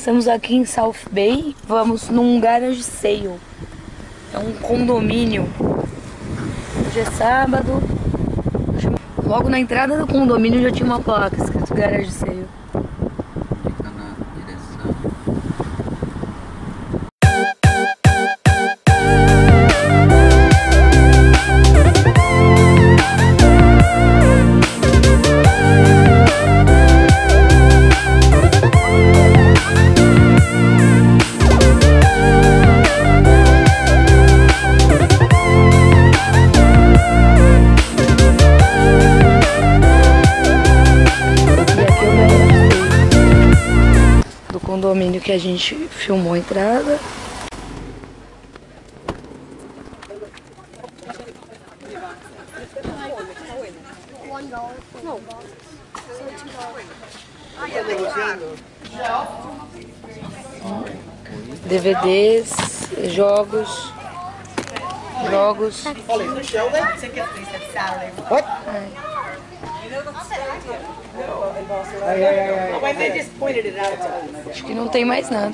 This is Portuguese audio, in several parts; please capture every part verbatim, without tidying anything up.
Estamos aqui em South Bay, vamos num garage sale. É um condomínio. Hoje é sábado. Logo na entrada do condomínio já tinha uma placa escrito garage sale. Fica na direção. Condomínio que a gente filmou a entrada. D V Ds, jogos, jogos. Acho que não tem mais nada.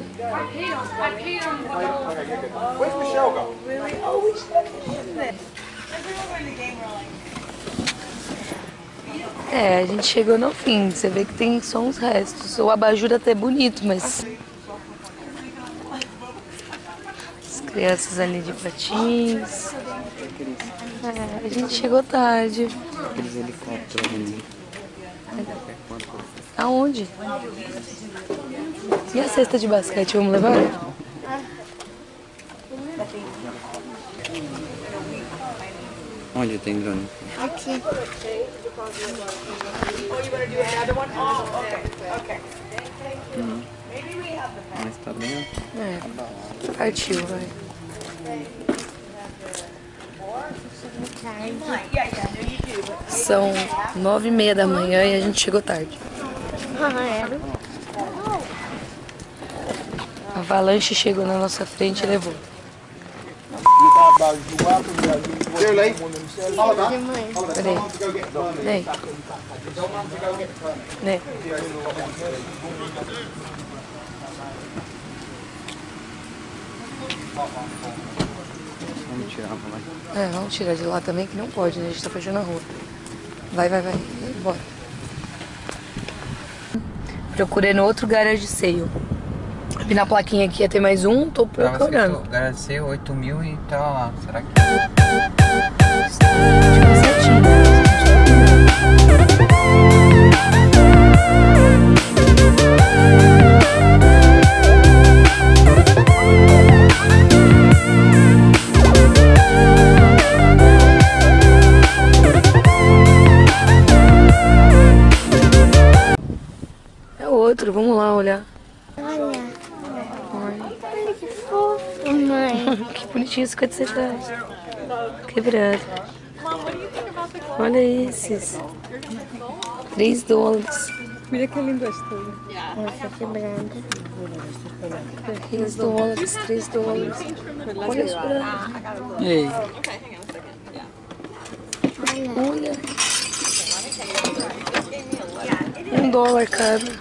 É, a gente chegou no fim. Você vê que tem só uns restos. O abajur até é bonito, mas... As crianças ali de patins. É, a gente chegou tarde. Aqueles helicópteros ali. Aonde? E a cesta de basquete, vamos levar? Onde tem drone? Aqui. Hum. Mas tá bem. É, partiu, vai. São nove e meia da manhã e a gente chegou tarde. A Avalanche chegou na nossa frente e levou. Peraí. Vem. Vem. Vamos tirar pra lá. É, vamos tirar de lá também, que não pode, né? A gente tá fechando a rua. Vai, vai, vai. Bora. Procurei no outro garage sale. Vi na plaquinha aqui ia ter mais um, tô procurando. Agradecer oito mil e tá lá. Será que... É outro, vamos lá olhar. Olha. Olha que fofo, mãe. Que bonitinho, cinquenta centavos. Quebrado. Olha esses. três dólares. Mira que lindo esto. Essa quebrada. três dólares, três dólares. Olha isso pra... Ei. Olha. Um dólar cada.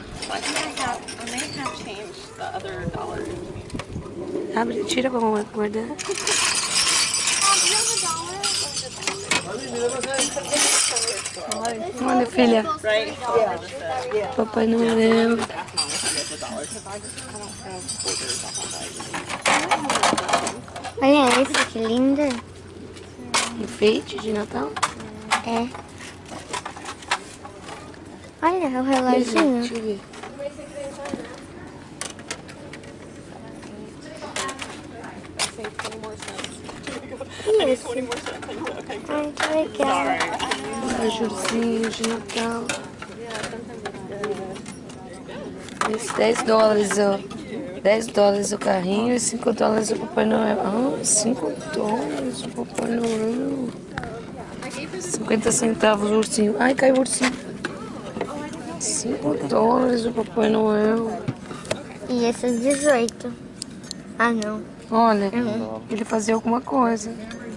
Abre, tira pra guardar. Olha, filha. Papai Noel. Olha esse, que linda. Enfeite de Natal. É. Olha o reloginho. Deixa eu ver. Isso. Ai, que legal. Abajurzinho de Natal. Esse dez dólares, ó. dez dólares o carrinho e cinco dólares o Papai Noel. Ah, cinco dólares o Papai Noel. cinquenta centavos o ursinho. Ai, caiu o ursinho. cinco dólares o Papai Noel. E esses dezoito. Ah, não. Olha, Uhum. ele fazia alguma coisa.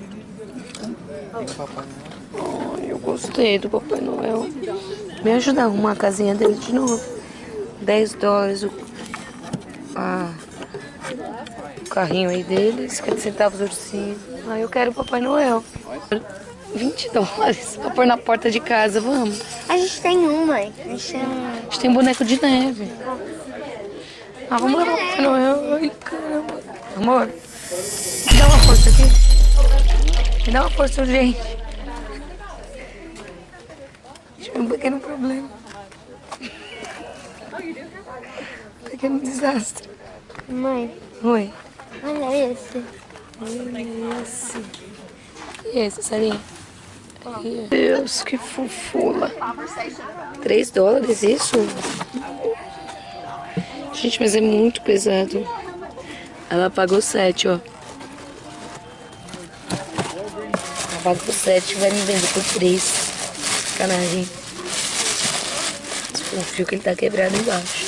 Ai, eu gostei do Papai Noel. Me ajuda a arrumar a casinha dele de novo. dez dólares o a, o carrinho aí dele, cinquenta centavos o ursinho. Ah, eu quero o Papai Noel. vinte dólares pra pôr na porta de casa, vamos. A gente tem um, mãe. A gente tem um. A gente tem boneco de neve. Ah, vamos levar o Papai Noel. Ai, caramba. Amor, me dá uma força aqui. Me dá uma força urgente. Tive um pequeno problema. Um pequeno desastre. Mãe, Oi. olha esse. Olha esse. E esse, Sarinha? Meu Deus, que fofula. três dólares isso? Gente, mas é muito pesado. Ela pagou sete, ó. Ela pagou sete e vai me vender por três. Sacanagem. Desconfio que ele tá quebrado embaixo.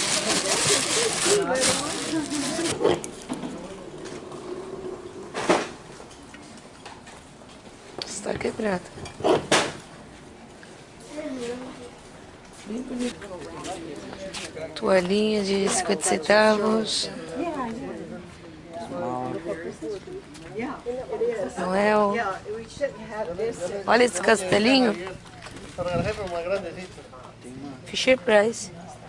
Está quebrado. Bem bonito. Toalhinha de cinquenta centavos. Noel. Olha esse castelinho. Fisher Price.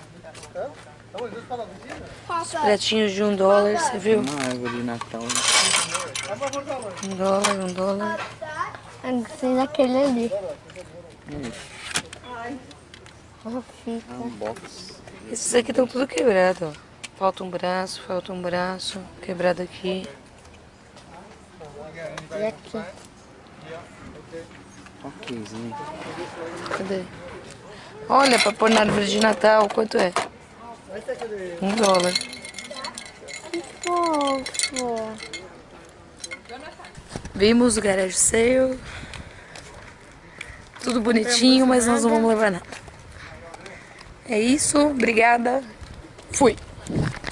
Os pratinhos de um dólar, você viu? Uma árvore de Natal. Um dólar, um dólar. Assim daquele ali. Hum, Uma fita. é um box. Esses aqui estão tudo quebrados, ó. Falta um braço, falta um braço. Quebrado aqui. E aqui. Okzinho. Cadê? Olha, pra pôr na árvore de Natal, quanto é? Um dólar. Que fofo. Vimos o garage sale. Tudo bonitinho, mas nós não vamos levar nada. É isso, obrigada. Fui.